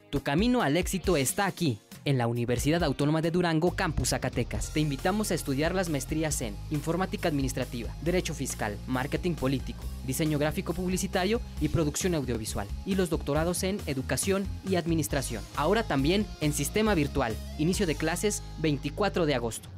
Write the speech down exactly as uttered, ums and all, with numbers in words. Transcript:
Tu camino al éxito está aquí, en la Universidad Autónoma de Durango, Campus Zacatecas. Te invitamos a estudiar las maestrías en Informática Administrativa, Derecho Fiscal, Marketing Político, Diseño Gráfico Publicitario y Producción Audiovisual, y los doctorados en Educación y Administración. Ahora también en Sistema Virtual. Inicio de clases veinticuatro de agosto.